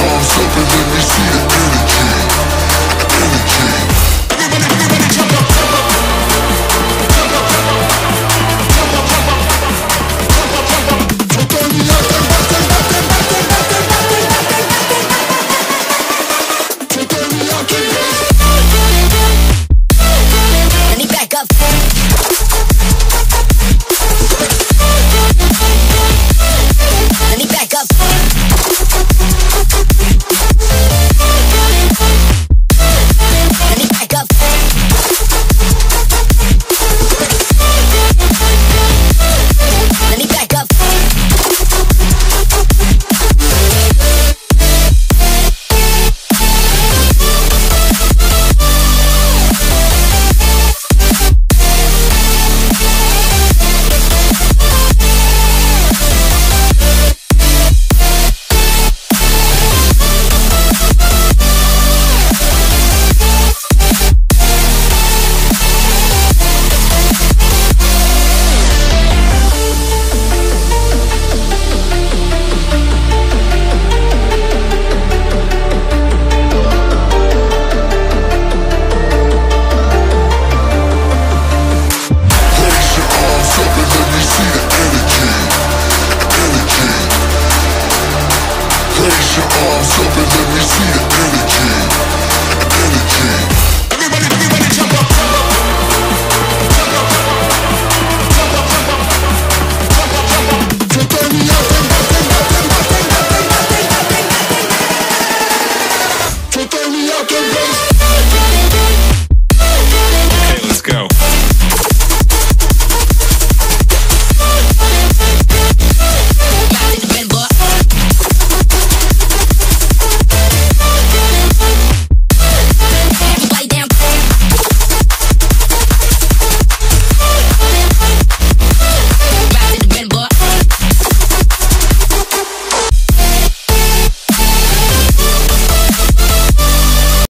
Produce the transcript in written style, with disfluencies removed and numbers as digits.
arms up and let me see the energy. Energy. Everybody jump up, jump up. Jump up, jump up. Jump up, jump up. Jump up, jump up. So turn me up, turn up, turn up, turn up, turn up, turn up, turn up, turn up, turn up. So turn me up, turn up. Let me back up. Let me back up. Let me back up. Let me back up. Place your arms up and let me see the energy. Energy.